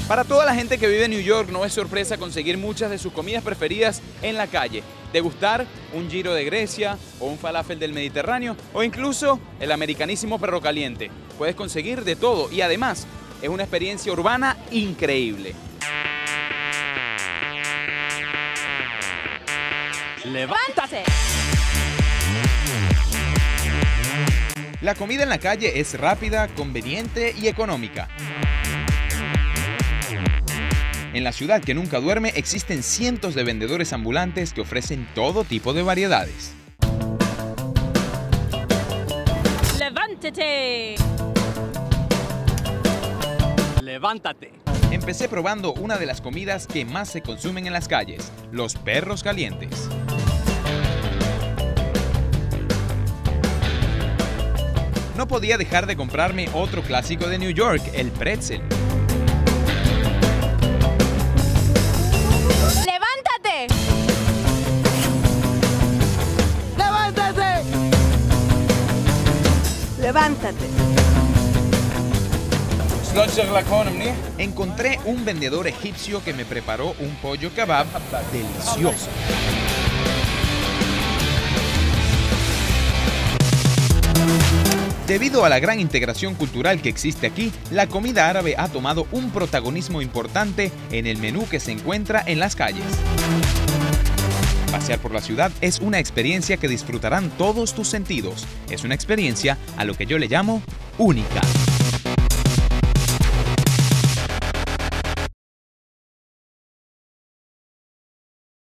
Para toda la gente que vive en New York no es sorpresa conseguir muchas de sus comidas preferidas en la calle. Degustar un gyro de Grecia o un falafel del Mediterráneo o incluso el americanísimo perro caliente. Puedes conseguir de todo y además es una experiencia urbana increíble. ¡Levántate! La comida en la calle es rápida, conveniente y económica. En la ciudad que nunca duerme existen cientos de vendedores ambulantes que ofrecen todo tipo de variedades. ¡Levántate! ¡Levántate! Empecé probando una de las comidas que más se consumen en las calles, los perros calientes. No podía dejar de comprarme otro clásico de New York, el pretzel. ¡Levántate! ¡Levántate! ¡Levántate! Encontré un vendedor egipcio que me preparó un pollo kebab delicioso. Debido a la gran integración cultural que existe aquí, la comida árabe ha tomado un protagonismo importante en el menú que se encuentra en las calles. Pasear por la ciudad es una experiencia que disfrutarán todos tus sentidos. Es una experiencia a lo que yo le llamo única.